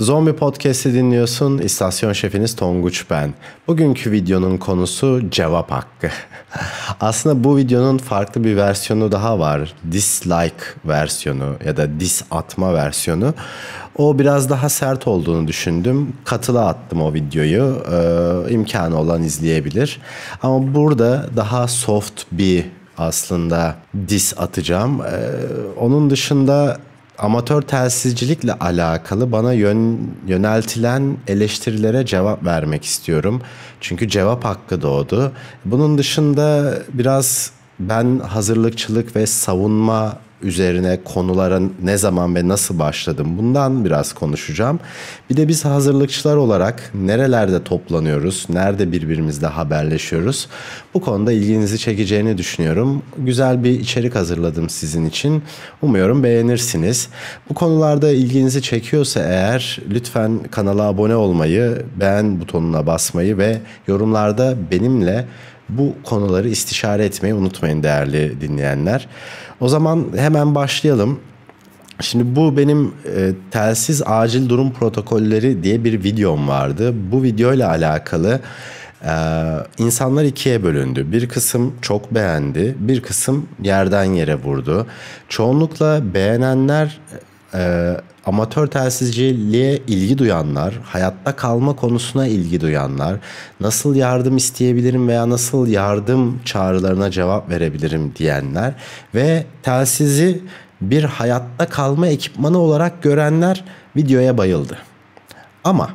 Zombi Podcast'i dinliyorsun. İstasyon şefiniz Tonguç ben. Bugünkü videonun konusu cevap hakkı. Aslında bu videonun farklı bir versiyonu daha var. Dislike versiyonu ya da dis atma versiyonu. O biraz daha sert olduğunu düşündüm. Katıla attım o videoyu. İmkanı olan izleyebilir. Ama burada daha soft bir aslında dis atacağım. Onun dışında amatör telsizcilikle alakalı bana yöneltilen eleştirilere cevap vermek istiyorum. Çünkü cevap hakkı doğdu. Bunun dışında biraz ben hazırlıkçılık ve savunma üzerine konulara ne zaman ve nasıl başladım bundan biraz konuşacağım. Bir de biz hazırlıkçılar olarak nerelerde toplanıyoruz, nerede birbirimizle haberleşiyoruz. Bu konuda ilginizi çekeceğini düşünüyorum. Güzel bir içerik hazırladım sizin için. Umuyorum beğenirsiniz. Bu konularda ilginizi çekiyorsa eğer lütfen kanala abone olmayı, beğen butonuna basmayı ve yorumlarda benimle bu konuları istişare etmeyi unutmayın değerli dinleyenler. O zaman hemen başlayalım. Şimdi bu benim telsiz acil durum protokolleri diye bir videom vardı. Bu videoyla alakalı insanlar ikiye bölündü. Bir kısım çok beğendi, bir kısım yerden yere vurdu. Çoğunlukla beğenenler amatör telsizciliğe ilgi duyanlar, hayatta kalma konusuna ilgi duyanlar, nasıl yardım isteyebilirim veya nasıl yardım çağrılarına cevap verebilirim diyenler ve telsizi bir hayatta kalma ekipmanı olarak görenler videoya bayıldı. Ama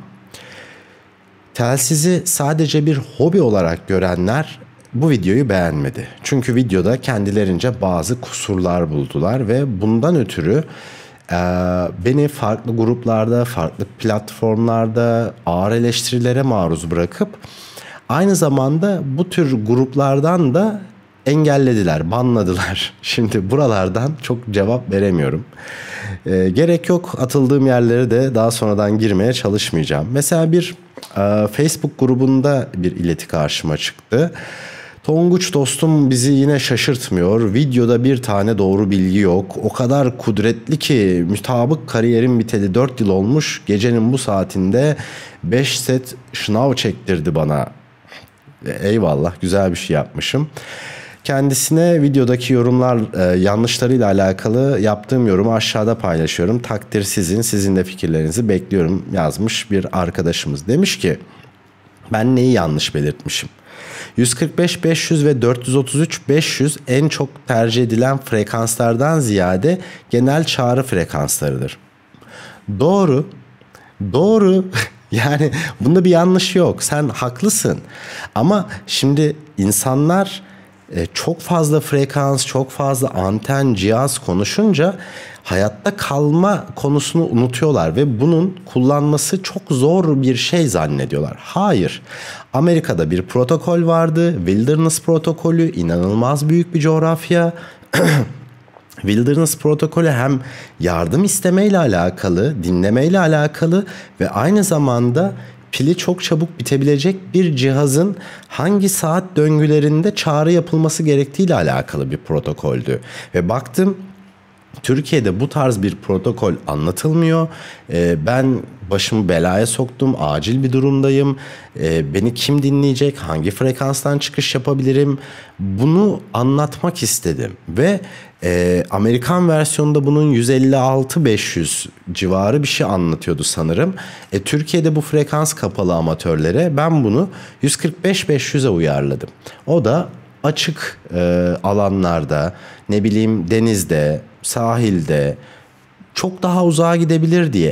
telsizi sadece bir hobi olarak görenler bu videoyu beğenmedi. Çünkü videoda kendilerince bazı kusurlar buldular ve bundan ötürü beni farklı gruplarda, farklı platformlarda ağır eleştirilere maruz bırakıp aynı zamanda bu tür gruplardan da engellediler, banladılar. Şimdi buralardan çok cevap veremiyorum. Gerek yok, atıldığım yerlere de daha sonradan girmeye çalışmayacağım. Mesela bir Facebook grubunda bir ileti karşıma çıktı. Tonguç dostum bizi yine şaşırtmıyor. Videoda bir tane doğru bilgi yok. O kadar kudretli ki mütabık kariyerim biteli 4 yıl olmuş. Gecenin bu saatinde 5 set şınav çektirdi bana. Eyvallah, güzel bir şey yapmışım. Kendisine videodaki yorumlar yanlışlarıyla alakalı yaptığım yorumu aşağıda paylaşıyorum. Takdir sizin, sizin de fikirlerinizi bekliyorum yazmış bir arkadaşımız. Demiş ki ben neyi yanlış belirtmişim? 145 500 ve 433 500 en çok tercih edilen frekanslardan ziyade genel çağrı frekanslarıdır. Doğru. Doğru. Yani bunda bir yanlış yok. Sen haklısın. Ama şimdi insanlar çok fazla frekans, çok fazla anten, cihaz konuşunca hayatta kalma konusunu unutuyorlar ve bunun kullanması çok zor bir şey zannediyorlar. Hayır. Amerika'da bir protokol vardı. Wilderness protokolü, inanılmaz büyük bir coğrafya. Wilderness protokolü hem yardım istemeyle alakalı, dinlemeyle alakalı ve aynı zamanda pili çok çabuk bitebilecek bir cihazın hangi saat döngülerinde çağrı yapılması gerektiğiyle alakalı bir protokoldü. Ve baktım Türkiye'de bu tarz bir protokol anlatılmıyor. Ben başımı belaya soktum, acil bir durumdayım. Beni kim dinleyecek, hangi frekanstan çıkış yapabilirim? Bunu anlatmak istedim. Ve Amerikan versiyonunda bunun 156-500 civarı bir şey anlatıyordu sanırım. Türkiye'de bu frekans kapalı amatörlere. Ben bunu 145-500'e uyarladım. O da açık alanlarda, ne bileyim denizde, sahilde çok daha uzağa gidebilir diye.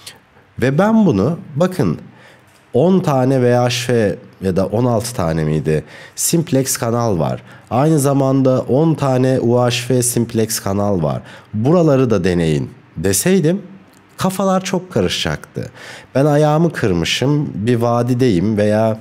Ve ben bunu bakın 10 tane VHF ya da 16 tane miydi simplex kanal var. Aynı zamanda 10 tane UHF simplex kanal var. Buraları da deneyin deseydim kafalar çok karışacaktı. Ben ayağımı kırmışım, bir vadideyim veya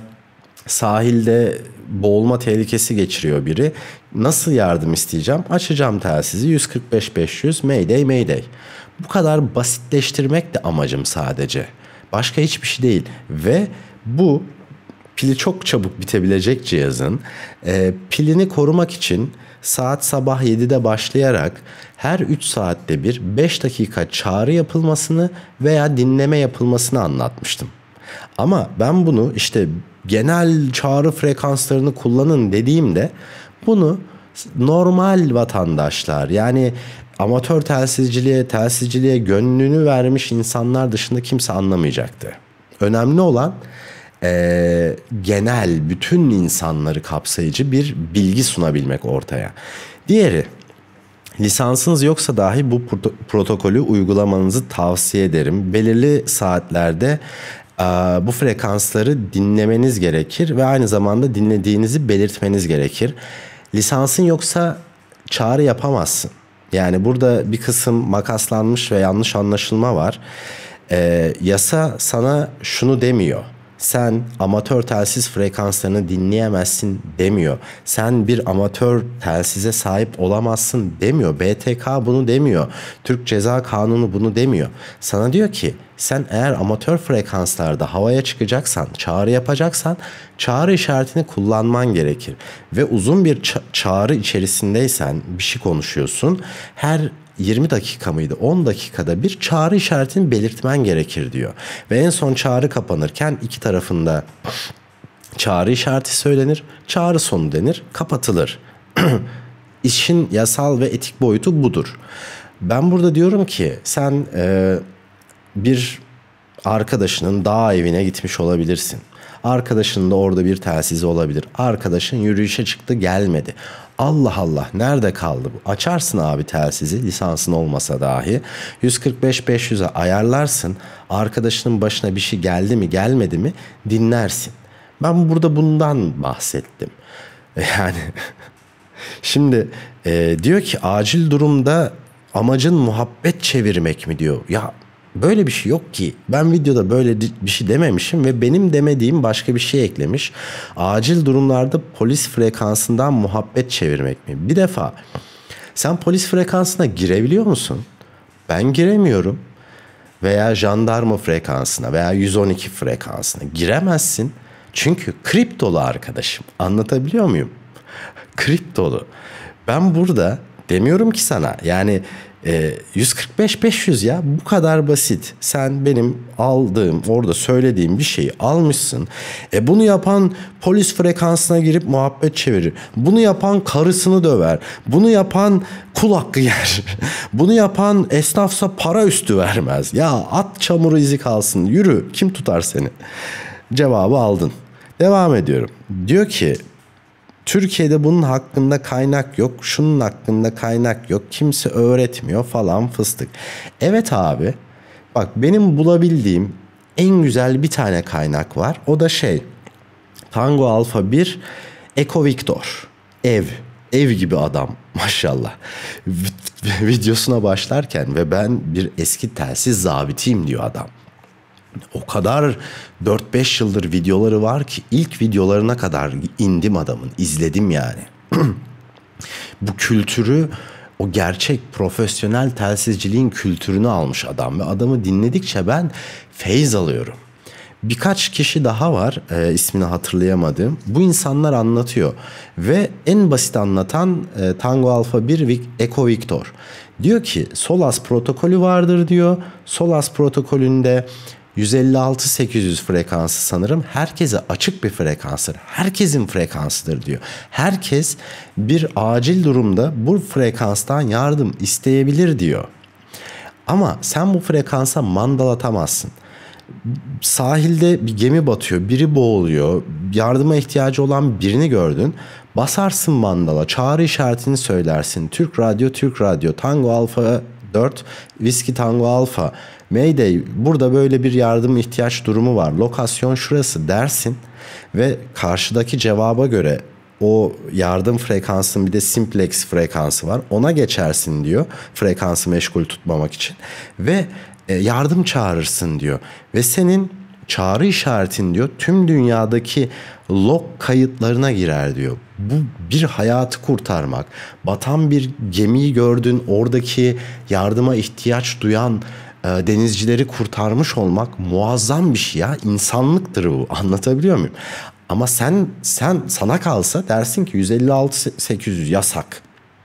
sahilde boğulma tehlikesi geçiriyor biri. Nasıl yardım isteyeceğim? Açacağım telsizi 145-500 Mayday Mayday. Bu kadar basitleştirmek de amacım sadece. Başka hiçbir şey değil. Ve bu pili çok çabuk bitebilecek cihazın pilini korumak için saat sabah 7'de başlayarak her 3 saatte bir 5 dakika çağrı yapılmasını veya dinleme yapılmasını anlatmıştım. Ama ben bunu işte genel çağrı frekanslarını kullanın dediğimde bunu normal vatandaşlar, yani amatör telsizciliğe gönlünü vermiş insanlar dışında kimse anlamayacaktı. Önemli olan genel bütün insanları kapsayıcı bir bilgi sunabilmek ortaya. Diğeri, lisansınız yoksa dahi bu protokolü uygulamanızı tavsiye ederim. Belirli saatlerde bu frekansları dinlemeniz gerekir ve aynı zamanda dinlediğinizi belirtmeniz gerekir. Lisansın yoksa çağrı yapamazsın. Yani burada bir kısım makaslanmış ve yanlış anlaşılma var. Yasa sana şunu demiyor: sen amatör telsiz frekanslarını dinleyemezsin demiyor. Sen bir amatör telsize sahip olamazsın demiyor. BTK bunu demiyor. Türk Ceza Kanunu bunu demiyor. Sana diyor ki sen eğer amatör frekanslarda havaya çıkacaksan, çağrı yapacaksan çağrı işaretini kullanman gerekir. Ve uzun bir çağrı içerisindeysen bir şey konuşuyorsun. Her 20 dakika mıydı? 10 dakikada bir çağrı işaretini belirtmen gerekir diyor. Ve en son çağrı kapanırken iki tarafında çağrı işareti söylenir, çağrı sonu denir, kapatılır. İşin yasal ve etik boyutu budur. Ben burada diyorum ki sen bir arkadaşının dağ evine gitmiş olabilirsin. Arkadaşının da orada bir telsizi olabilir. Arkadaşın yürüyüşe çıktı, gelmedi. Allah Allah, nerede kaldı bu? Açarsın abi telsizi, lisansın olmasa dahi. 145-500'e ayarlarsın. Arkadaşının başına bir şey geldi mi gelmedi mi dinlersin. Ben burada bundan bahsettim. Yani şimdi diyor ki acil durumda amacın muhabbet çevirmek mi diyor. Ya böyle bir şey yok ki. Ben videoda böyle bir şey dememişim ve benim demediğim başka bir şey eklemiş. Acil durumlarda polis frekansından muhabbet çevirmek mi? Bir defa sen polis frekansına girebiliyor musun? Ben giremiyorum. Veya jandarma frekansına veya 112 frekansına giremezsin. Çünkü kriptolu arkadaşım. Anlatabiliyor muyum? Kriptolu. Ben burada demiyorum ki sana yani 145-500 ya, bu kadar basit. Sen benim aldığım, orada söylediğim bir şeyi almışsın. Bunu yapan polis frekansına girip muhabbet çevirir. Bunu yapan karısını döver. Bunu yapan kul hakkı yer. Bunu yapan esnafsa para üstü vermez. Ya at çamuru izi kalsın, yürü, kim tutar seni? Cevabı aldın. Devam ediyorum. Diyor ki Türkiye'de bunun hakkında kaynak yok, şunun hakkında kaynak yok, kimse öğretmiyor falan fıstık. Evet abi, bak benim bulabildiğim en güzel bir tane kaynak var. O da Tango Alfa 1 Eko Victor. Ev gibi adam maşallah. Videosuna başlarken ve ben bir eski telsiz zabitiyim diyor adam. O kadar 4-5 yıldır videoları var ki ilk videolarına kadar indim adamın, izledim yani. Bu kültürü, o gerçek profesyonel telsizciliğin kültürünü almış adam ve adamı dinledikçe ben feyz alıyorum. Birkaç kişi daha var, ismini hatırlayamadığım. Bu insanlar anlatıyor ve en basit anlatan Tango Alfa 1 Eko Victor. Diyor ki SOLAS protokolü vardır diyor. SOLAS protokolünde 156-800 frekansı sanırım herkese açık bir frekanstır. Herkesin frekansıdır diyor. Herkes bir acil durumda bu frekanstan yardım isteyebilir diyor. Ama sen bu frekansa mandal atamazsın. Sahilde bir gemi batıyor, biri boğuluyor, yardıma ihtiyacı olan birini gördün. Basarsın mandala, çağrı işaretini söylersin. Türk Radyo, Tango Alfa 4, Whiskey Tango Alfa, Mayday, burada böyle bir yardım ihtiyaç durumu var. Lokasyon şurası dersin ve karşıdaki cevaba göre o yardım frekansının bir de simplex frekansı var. Ona geçersin diyor, frekansı meşgul tutmamak için ve yardım çağırırsın diyor. Ve senin çağrı işaretin diyor tüm dünyadaki log kayıtlarına girer diyor. Bu bir hayatı kurtarmak. Batan bir gemiyi gördün, oradaki yardıma ihtiyaç duyan denizcileri kurtarmış olmak muazzam bir şey ya. İnsanlıktır bu. Anlatabiliyor muyum? Ama sana kalsa dersin ki 156-800 yasak.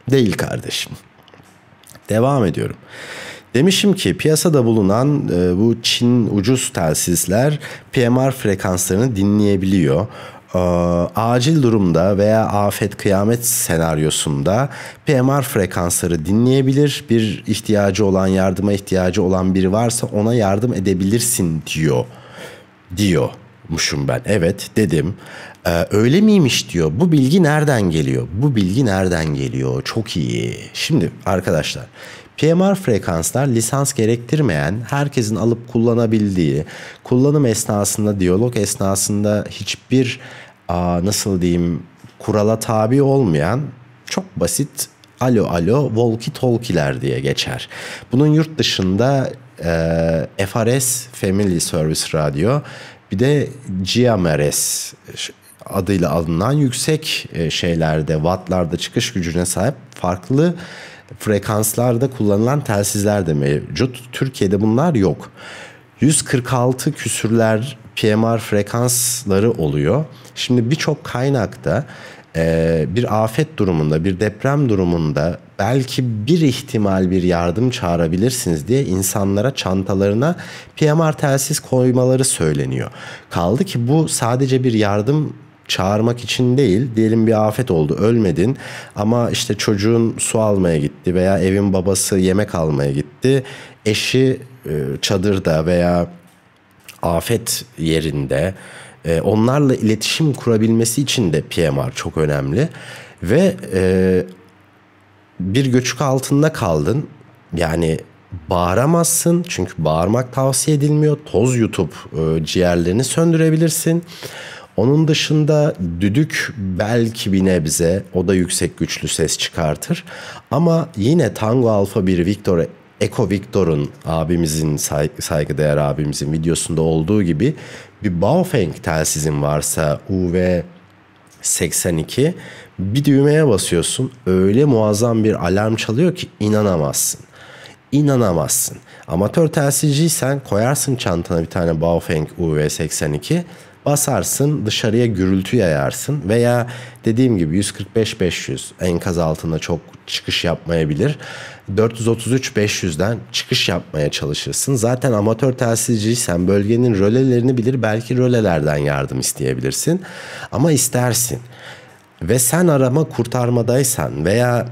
Değil kardeşim. Devam ediyorum. Demişim ki piyasada bulunan bu Çin ucuz telsizler PMR frekanslarını dinleyebiliyor. Acil durumda veya afet kıyamet senaryosunda PMR frekansları dinleyebilir. Bir ihtiyacı olan, yardıma ihtiyacı olan biri varsa ona yardım edebilirsin diyormuşum ben. Evet dedim. Öyle miymiş diyor. Bu bilgi nereden geliyor? Bu bilgi nereden geliyor? Çok iyi. Şimdi arkadaşlar, PMR frekanslar lisans gerektirmeyen, herkesin alıp kullanabildiği, kullanım esnasında, diyalog esnasında hiçbir nasıl diyeyim kurala tabi olmayan çok basit alo alo walkie talkie'ler diye geçer. Bunun yurt dışında FRS Family Service Radio, bir de GMRS adıyla alınan yüksek şeylerde, wattlarda çıkış gücüne sahip farklı frekanslarda kullanılan telsizler de mevcut. Türkiye'de bunlar yok. 146 küsürler PMR frekansları oluyor. Şimdi birçok kaynakta bir afet durumunda, bir deprem durumunda belki bir ihtimal bir yardım çağırabilirsiniz diye insanlara çantalarına PMR telsiz koymaları söyleniyor. Kaldı ki bu sadece bir yardım çağırmak için değil. Diyelim bir afet oldu, ölmedin ama işte çocuğun su almaya gitti veya evin babası yemek almaya gitti. Eşi çadırda veya afet yerinde. Onlarla iletişim kurabilmesi için de PMR çok önemli. Ve bir göçük altında kaldın. Yani bağıramazsın çünkü bağırmak tavsiye edilmiyor. Toz yutup ciğerlerini söndürebilirsin. Onun dışında düdük belki bir nebze, o da yüksek güçlü ses çıkartır. Ama yine Tango Alfa 1 Victor Eko Victor'un, abimizin, saygıdeğer abimizin videosunda olduğu gibi bir Baofeng telsizin varsa UV82, bir düğmeye basıyorsun, öyle muazzam bir alarm çalıyor ki inanamazsın. İnanamazsın. Amatör telsizciysen koyarsın çantana bir tane Baofeng UV82, basarsın, dışarıya gürültü yayarsın veya dediğim gibi 145-500 enkaz altında çok çıkış yapmayabilir. 433-500'den çıkış yapmaya çalışırsın. Zaten amatör telsizciysen bölgenin rölelerini bilir, belki rölelerden yardım isteyebilirsin. Ama istersin. Ve sen arama kurtarmadaysan veya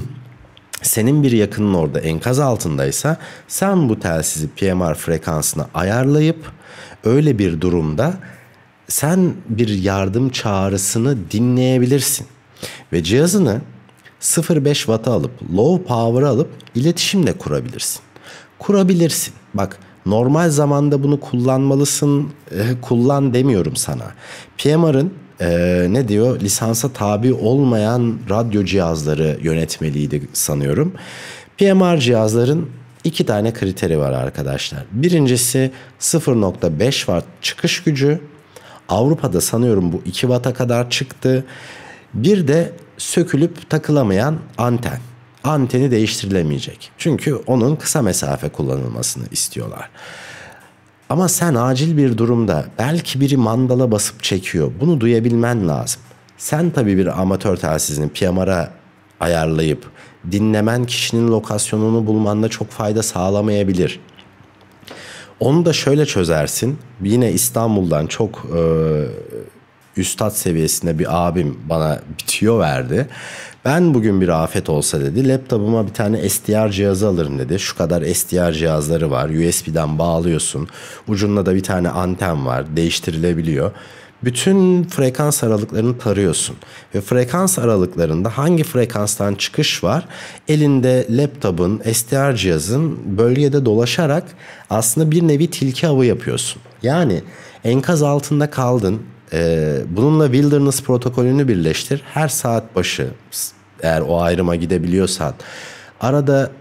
senin bir yakının orada enkaz altındaysa sen bu telsizi PMR frekansına ayarlayıp öyle bir durumda sen bir yardım çağrısını dinleyebilirsin. Ve cihazını 0.5 watt'a alıp, low power'a alıp iletişim de kurabilirsin. Kurabilirsin. Bak, normal zamanda bunu kullanmalısın, kullan demiyorum sana. PMR'ın ne diyor? Lisansa tabi olmayan radyo cihazları yönetmeliydi sanıyorum. PMR cihazların 2 tane kriteri var arkadaşlar. Birincisi 0.5 watt çıkış gücü. Avrupa'da sanıyorum bu 2 watt'a kadar çıktı. Bir de sökülüp takılamayan anten. Anteni değiştirilemeyecek. Çünkü onun kısa mesafe kullanılmasını istiyorlar. Ama sen acil bir durumda belki biri mandala basıp çekiyor. Bunu duyabilmen lazım. Sen tabii bir amatör telsizini PMR'a ayarlayıp dinlemen kişinin lokasyonunu bulmanda çok fayda sağlamayabilir. Onu da şöyle çözersin. Yine İstanbul'dan çok üstad seviyesinde bir abim bana bir tüyo verdi. Ben bugün bir afet olsa dedi, laptopuma bir tane SDR cihazı alırım dedi. Şu kadar SDR cihazları var. USB'den bağlıyorsun. Ucunda da bir tane anten var. Değiştirilebiliyor. Bütün frekans aralıklarını tarıyorsun. Ve frekans aralıklarında hangi frekanstan çıkış var? Elinde laptopun, SDR cihazın bölgede dolaşarak aslında bir nevi tilki avı yapıyorsun. Yani enkaz altında kaldın. Bununla Wilderness protokolünü birleştir. Her saat başı, eğer o ayrıma gidebiliyorsan, arada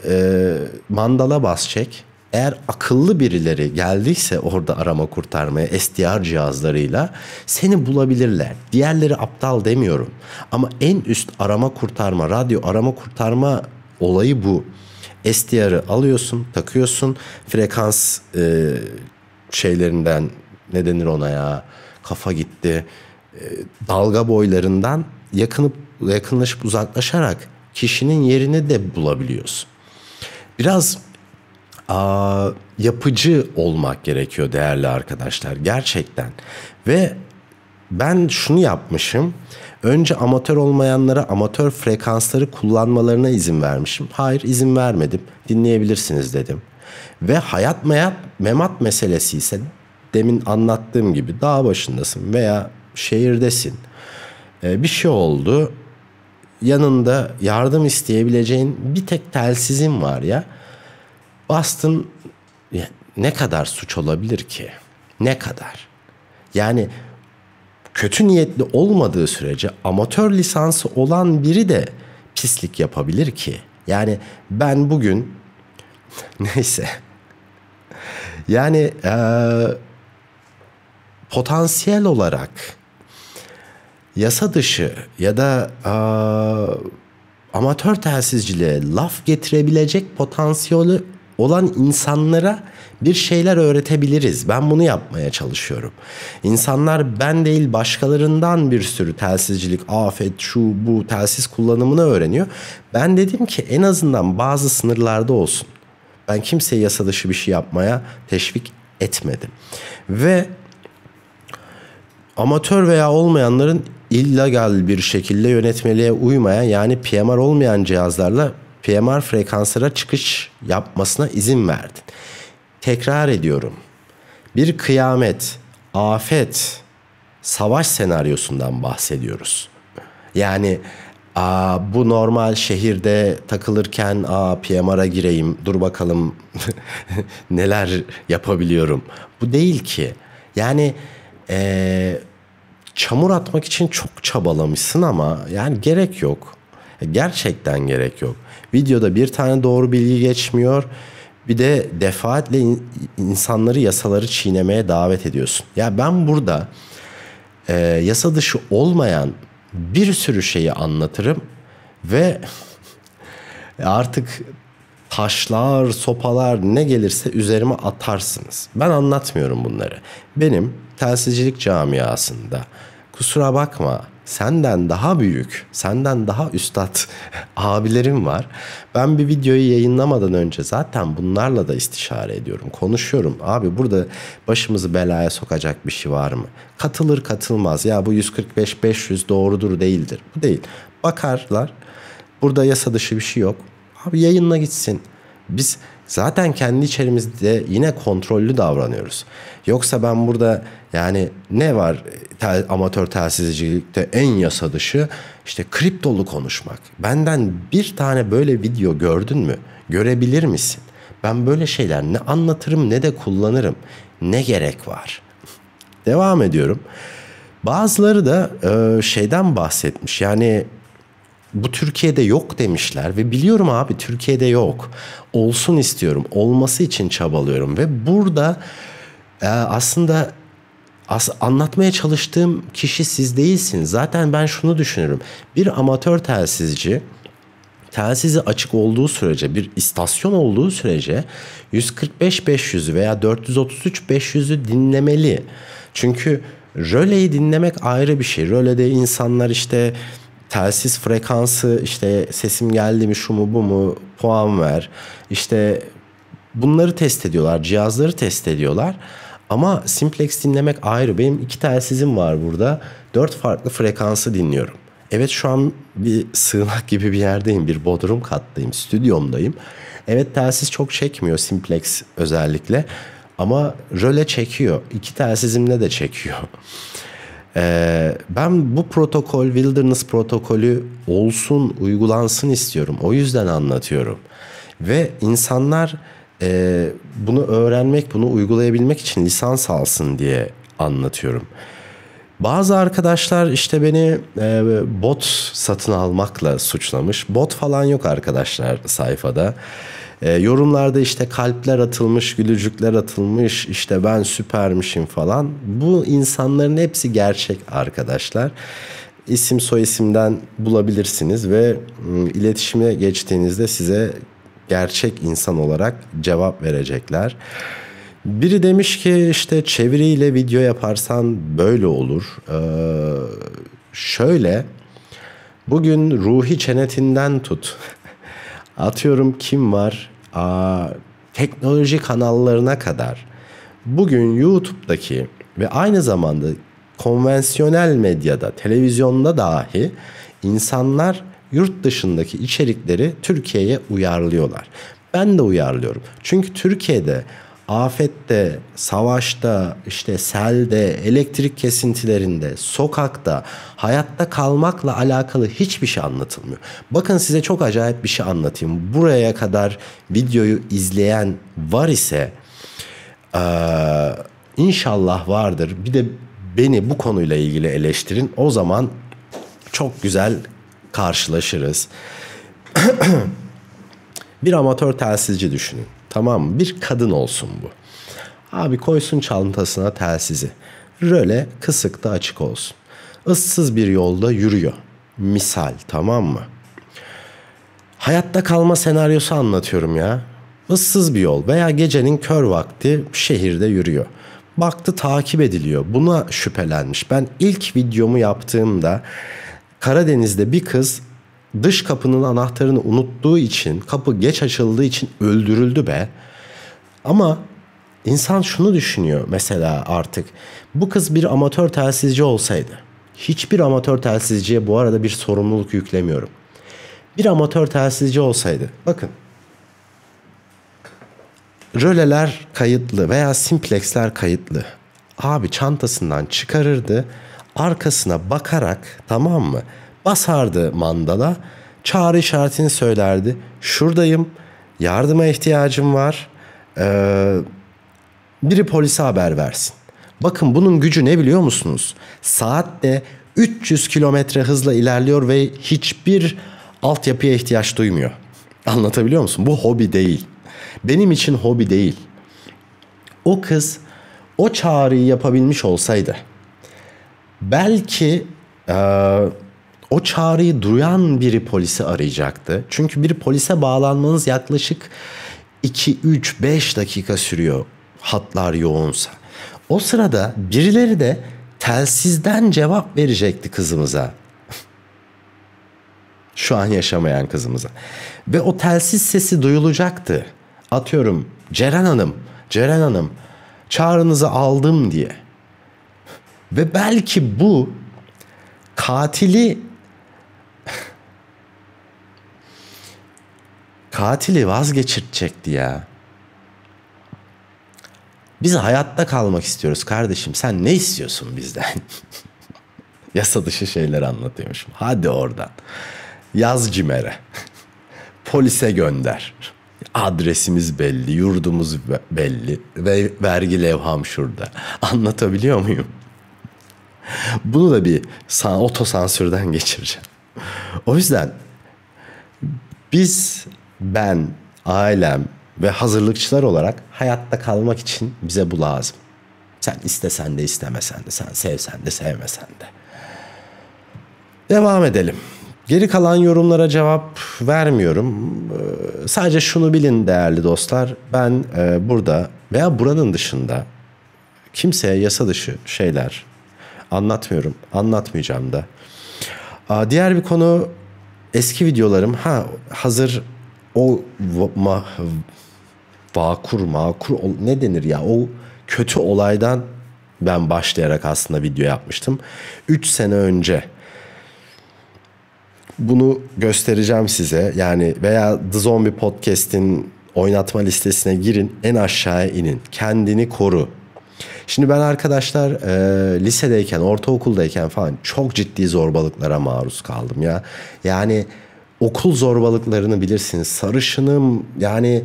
mandala bas çek. Eğer akıllı birileri geldiyse orada arama kurtarmaya SDR cihazlarıyla seni bulabilirler. Diğerleri aptal demiyorum. Ama en üst arama kurtarma, radyo arama kurtarma olayı bu. SDR'ı alıyorsun, takıyorsun. Frekans şeylerinden, ne denir ona ya? Kafa gitti. Dalga boylarından yakınlaşıp uzaklaşarak kişinin yerini de bulabiliyorsun. Biraz yapıcı olmak gerekiyor değerli arkadaşlar, gerçekten. Ve ben şunu yapmışım. Önce amatör olmayanlara amatör frekansları kullanmalarına izin vermişim. Hayır, izin vermedim. Dinleyebilirsiniz dedim. Ve hayat memat meselesi ise demin anlattığım gibi dağ başındasın veya şehirdesin. Bir şey oldu. Yanında yardım isteyebileceğin bir tek telsizin var ya. Bastın, ne kadar suç olabilir ki? Ne kadar? Yani kötü niyetli olmadığı sürece amatör lisansı olan biri de pislik yapabilir ki. Yani ben bugün neyse yani potansiyel olarak yasa dışı ya da amatör telsizciliğe laf getirebilecek potansiyeli olan insanlara bir şeyler öğretebiliriz. Ben bunu yapmaya çalışıyorum. İnsanlar ben değil başkalarından bir sürü telsizcilik, afet, şu bu telsiz kullanımını öğreniyor. Ben dedim ki en azından bazı sınırlarda olsun. Ben kimseye yasa dışı bir şey yapmaya teşvik etmedim. Ve amatör veya olmayanların illegal bir şekilde yönetmeliğe uymayan, yani PMR olmayan cihazlarla PMR frekanslara çıkış yapmasına izin verdin. Tekrar ediyorum. Bir kıyamet, afet, savaş senaryosundan bahsediyoruz. Yani bu normal şehirde takılırken PMR'a gireyim, dur bakalım neler yapabiliyorum. Bu değil ki. Yani çamur atmak için çok çabalamışsın ama yani gerek yok. Gerçekten gerek yok. Videoda bir tane doğru bilgi geçmiyor. Bir de defaatle insanları, yasaları çiğnemeye davet ediyorsun. Ya ben burada yasa dışı olmayan bir sürü şeyi anlatırım ve artık taşlar, sopalar ne gelirse üzerime atarsınız. Ben anlatmıyorum bunları. Benim telsizcilik camiasında, kusura bakma, senden daha büyük, senden daha üstad abilerim var. Ben bir videoyu yayınlamadan önce zaten bunlarla da istişare ediyorum, konuşuyorum. Abi burada başımızı belaya sokacak bir şey var mı? Katılır katılmaz. Ya bu 145-500 doğrudur değildir. Bu değil. Bakarlar. Burada yasa dışı bir şey yok. Abi yayınla gitsin. Biz zaten kendi içerimizde yine kontrollü davranıyoruz. Yoksa ben burada yani ne var amatör telsizcilikte en yasa dışı? İşte kriptolu konuşmak. Benden bir tane böyle video gördün mü? Görebilir misin? Ben böyle şeyler ne anlatırım ne de kullanırım. Ne gerek var? Devam ediyorum. Bazıları da şeyden bahsetmiş. Yani bu Türkiye'de yok demişler ve biliyorum abi, Türkiye'de yok. Olsun istiyorum. Olması için çabalıyorum ve burada aslında anlatmaya çalıştığım kişi siz değilsiniz. Zaten ben şunu düşünüyorum. Bir amatör telsizci telsizi açık olduğu sürece, bir istasyon olduğu sürece 145-500'ü veya 433-500'ü dinlemeli. Çünkü röleyi dinlemek ayrı bir şey. Rölede insanlar işte telsiz frekansı, işte sesim geldi mi, şu mu bu mu, puan ver. İşte bunları test ediyorlar, cihazları test ediyorlar. Ama simplex dinlemek ayrı. Benim 2 telsizim var burada. 4 farklı frekansı dinliyorum. Evet, şu an bir sığınak gibi bir yerdeyim. Bir bodrum kattayım, stüdyomdayım. Evet, telsiz çok çekmiyor, simplex özellikle. Ama röle çekiyor. 2 telsizimle de çekiyor. Ben bu protokol, Wilderness protokolü olsun, uygulansın istiyorum. O yüzden anlatıyorum. Ve insanlar bunu öğrenmek, bunu uygulayabilmek için lisans alsın diye anlatıyorum. Bazı arkadaşlar işte beni bot satın almakla suçlamış. Bot falan yok arkadaşlar sayfada. Yorumlarda işte kalpler atılmış, gülücükler atılmış, işte ben süpermişim falan. Bu insanların hepsi gerçek arkadaşlar. İsim soyisimden bulabilirsiniz ve iletişime geçtiğinizde size gerçek insan olarak cevap verecekler. Biri demiş ki işte çeviriyle video yaparsan böyle olur. Şöyle, Bugün Ruhi Çenet'inden tut. Atıyorum kim var? Teknoloji kanallarına kadar. Bugün YouTube'daki ve aynı zamanda konvansiyonel medyada, televizyonda dahi insanlar yurt dışındaki içerikleri Türkiye'ye uyarlıyorlar. Ben de uyarlıyorum. Çünkü Türkiye'de afette, savaşta, işte selde, elektrik kesintilerinde, sokakta, hayatta kalmakla alakalı hiçbir şey anlatılmıyor. Bakın size çok acayip bir şey anlatayım. Buraya kadar videoyu izleyen var ise inşallah vardır. Bir de beni bu konuyla ilgili eleştirin. O zaman çok güzel karşılaşırız. Bir amatör telsizci düşünün. Tamam mı? Bir kadın olsun bu. Abi koysun çantasına telsizi. Röle kısık da açık olsun. Issız bir yolda yürüyor. Misal, tamam mı? Hayatta kalma senaryosu anlatıyorum ya. Issız bir yol veya gecenin kör vakti şehirde yürüyor. Baktı takip ediliyor. Buna şüphelenmiş. Ben ilk videomu yaptığımda Karadeniz'de bir kız dış kapının anahtarını unuttuğu için, kapı geç açıldığı için öldürüldü be. Ama insan şunu düşünüyor mesela artık. Bu kız bir amatör telsizci olsaydı. Hiçbir amatör telsizciye bu arada bir sorumluluk yüklemiyorum. Bir amatör telsizci olsaydı. Bakın. Röleler kayıtlı veya simplexler kayıtlı. Abi çantasından çıkarırdı. Arkasına bakarak, tamam mı? Basardı mandala. Çağrı işaretini söylerdi. Şuradayım. Yardıma ihtiyacım var. Biri polise haber versin. Bakın bunun gücü ne biliyor musunuz? Saatte 300 kilometre hızla ilerliyor ve hiçbir altyapıya ihtiyaç duymuyor. Anlatabiliyor musun? Bu hobi değil. Benim için hobi değil. O kız o çağrıyı yapabilmiş olsaydı belki o çağrıyı duyan biri polisi arayacaktı. Çünkü bir polise bağlanmanız yaklaşık 2, 3, 5 dakika sürüyor hatlar yoğunsa. O sırada birileri de telsizden cevap verecekti kızımıza. Şu an yaşamayan kızımıza. Ve o telsiz sesi duyulacaktı. Atıyorum Ceren Hanım çağrınızı aldım diye. Ve belki bu katili vazgeçirecekti ya. Biz hayatta kalmak istiyoruz kardeşim. Sen ne istiyorsun bizden? Yasa dışı şeyler anlatıyormuşum. Hadi oradan. Yaz CİMER'e. Polise gönder. Adresimiz belli, yurdumuz belli ve vergi levham şurada. Anlatabiliyor muyum? Bunu da bir otosansürden geçireceğim. O yüzden ben, ailem ve hazırlıkçılar olarak hayatta kalmak için bize bu lazım. Sen istesen de istemesen de, sen sevsen de sevmesen de. Devam edelim. Geri kalan yorumlara cevap vermiyorum. Sadece şunu bilin değerli dostlar. Ben burada veya buranın dışında kimseye yasa dışı şeyler anlatmıyorum. Anlatmayacağım da. Diğer bir konu eski videolarım. Hazır o vakur ne denir ya, o kötü olaydan ben başlayarak aslında video yapmıştım. 3 sene önce. Bunu göstereceğim size. Yani veya The Zombie Podcast'in oynatma listesine girin. En aşağıya inin. Kendini koru. Şimdi ben arkadaşlar lisedeyken, ortaokuldayken falan çok ciddi zorbalıklara maruz kaldım ya. Yani okul zorbalıklarını bilirsiniz. Sarışınım, yani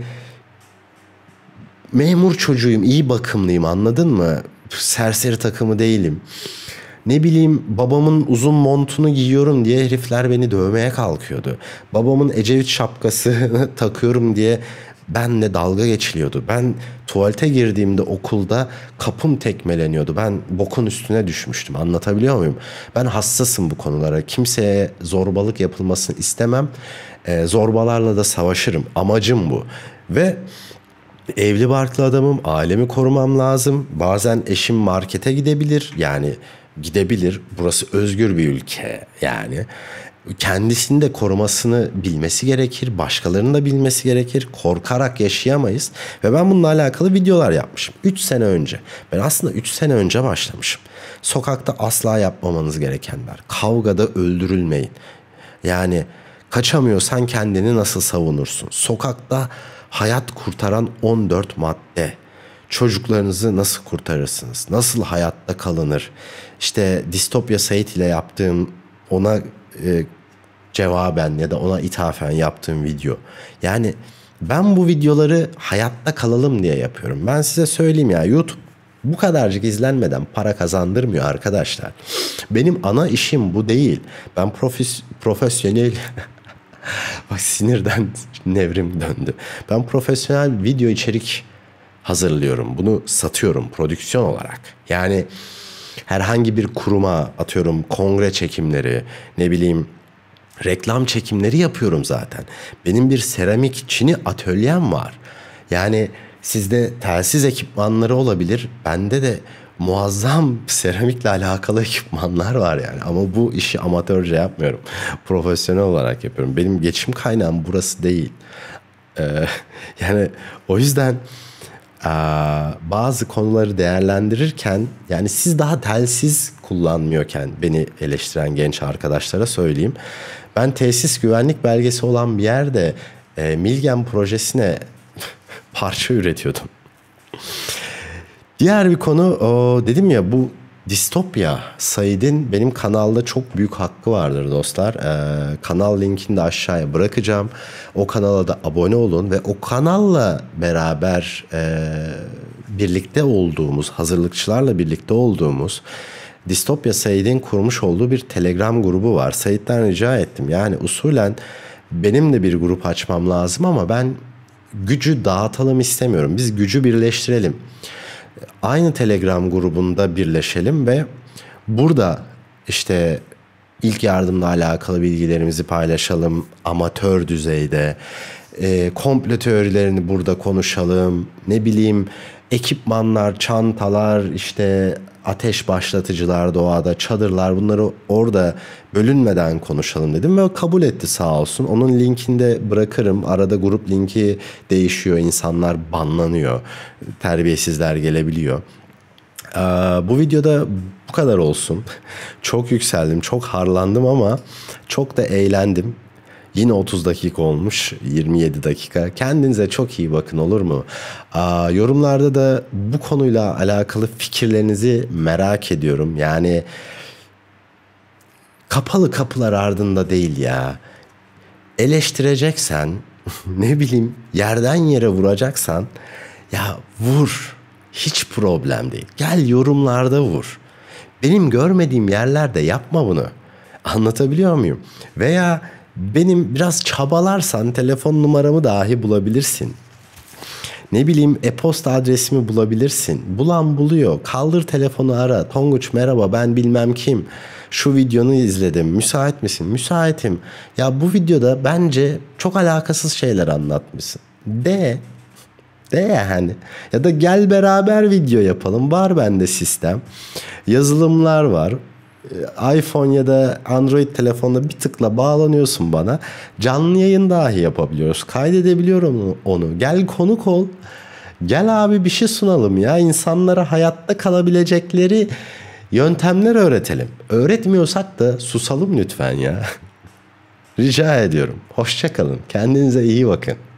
memur çocuğuyum, iyi bakımlıyım, anladın mı? Serseri takımı değilim. Ne bileyim, babamın uzun montunu giyiyorum diye herifler beni dövmeye kalkıyordu. Babamın Ecevit şapkasını takıyorum diye benle dalga geçiliyordu. Ben tuvalete girdiğimde okulda kapım tekmeleniyordu. Ben bokun üstüne düşmüştüm. Anlatabiliyor muyum? Ben hassasım bu konulara. Kimseye zorbalık yapılmasını istemem. Zorbalarla da savaşırım. Amacım bu. Ve evli barklı adamım. Ailemi korumam lazım. Bazen eşim markete gidebilir. Yani gidebilir. Burası özgür bir ülke yani. Kendisini de korumasını bilmesi gerekir. Başkalarının da bilmesi gerekir. Korkarak yaşayamayız. Ve ben bununla alakalı videolar yapmışım. 3 sene önce. Ben aslında 3 sene önce başlamışım. Sokakta asla yapmamanız gerekenler. Kavgada öldürülmeyin. Yani kaçamıyorsan kendini nasıl savunursun? Sokakta hayat kurtaran 14 madde. Çocuklarınızı nasıl kurtarırsınız? Nasıl hayatta kalınır? İşte Distopya Sait ile yaptığım, ona cevaben ya da ona ithafen yaptığım video. Yani ben bu videoları hayatta kalalım diye yapıyorum. Ben size söyleyeyim ya, YouTube bu kadarcık izlenmeden para kazandırmıyor arkadaşlar. Benim ana işim bu değil. Ben profesyonel bak sinirden nevrim döndü. Ben profesyonel video içerik hazırlıyorum. Bunu satıyorum prodüksiyon olarak. Yani herhangi bir kuruma, atıyorum kongre çekimleri, ne bileyim reklam çekimleri yapıyorum zaten. Benim bir seramik çini atölyem var. Yani sizde telsiz ekipmanları olabilir. Bende de muazzam seramikle alakalı ekipmanlar var yani. Ama bu işi amatörce yapmıyorum. Profesyonel olarak yapıyorum. Benim geçim kaynağım burası değil. Yani o yüzden bazı konuları değerlendirirken, yani siz daha telsiz kullanmıyorken, beni eleştiren genç arkadaşlara söyleyeyim. Ben tesis güvenlik belgesi olan bir yerde Milgem projesine parça üretiyordum. Diğer bir konu, dedim ya, bu Distopya Said'in benim kanalda çok büyük hakkı vardır dostlar. Kanal linkini de aşağıya bırakacağım. O kanala da abone olun ve o kanalla beraber birlikte olduğumuz, hazırlıkçılarla birlikte olduğumuz Distopya Said'in kurmuş olduğu bir Telegram grubu var. Said'den rica ettim. Yani usulen benim de bir grup açmam lazım ama ben gücü dağıtalım istemiyorum. Biz gücü birleştirelim. Aynı Telegram grubunda birleşelim ve burada işte ilk yardımla alakalı bilgilerimizi paylaşalım amatör düzeyde. Komplo teorilerini burada konuşalım. Ne bileyim, ekipmanlar, çantalar, işte ateş başlatıcılar doğada, çadırlar, bunları orada bölünmeden konuşalım dedim ve o kabul etti sağ olsun. Onun linkini de bırakırım. Arada grup linki değişiyor, insanlar banlanıyor, terbiyesizler gelebiliyor. Bu videoda bu kadar olsun. Çok yükseldim, çok harlandım ama çok da eğlendim. Yine 30 dakika olmuş, 27 dakika. Kendinize çok iyi bakın, olur mu? Yorumlarda da bu konuyla alakalı fikirlerinizi merak ediyorum. Yani kapalı kapılar ardında değil ya. Eleştireceksen, ne bileyim yerden yere vuracaksan ya vur. Hiç problem değil. Gel yorumlarda vur. Benim görmediğim yerlerde yapma bunu. Anlatabiliyor muyum? Veya benim biraz çabalarsan telefon numaramı dahi bulabilirsin. Ne bileyim, e-posta adresimi bulabilirsin. Bulan buluyor. Kaldır telefonu, ara. Tonguç merhaba, ben bilmem kim. Şu videonu izledim. Müsait misin? Müsaitim. Ya bu videoda bence çok alakasız şeyler anlatmışsın. De yani. Ya da gel beraber video yapalım. Var bende sistem. Yazılımlar var. iPhone ya da Android telefonla bir tıkla bağlanıyorsun bana. Canlı yayın dahi yapabiliyoruz. Kaydedebiliyorum onu. Gel konuk ol. Gel abi bir şey sunalım ya. İnsanlara hayatta kalabilecekleri yöntemler öğretelim. Öğretmiyorsak da susalım lütfen ya. Rica ediyorum. Hoşça kalın. Kendinize iyi bakın.